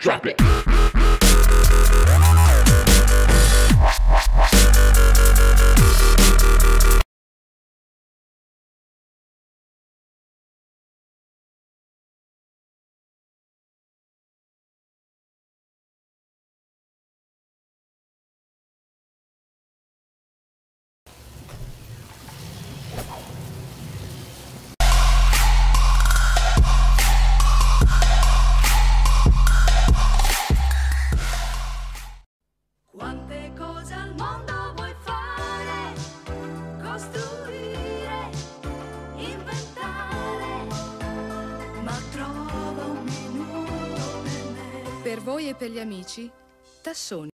Drop it. Quante cose al mondo vuoi fare, costruire, inventare, ma trova un minuto per me. Per voi e per gli amici, Tassoni.